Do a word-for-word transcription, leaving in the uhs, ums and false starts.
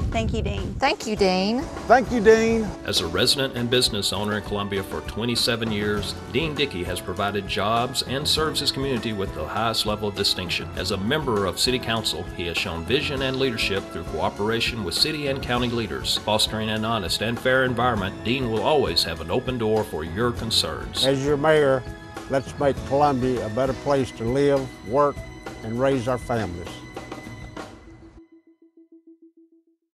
Thank you, Dean. Thank you, Dean. Thank you, Dean. As a resident and business owner in Columbia for twenty-seven years, Dean Dickey has provided jobs and serves his community with the highest level of distinction. As a member of City Council, he has shown vision and leadership through cooperation with city and county leaders. Fostering an honest and fair environment, Dean will always have an open door for your concerns. As your mayor, let's make Columbia a better place to live, work, and raise our families.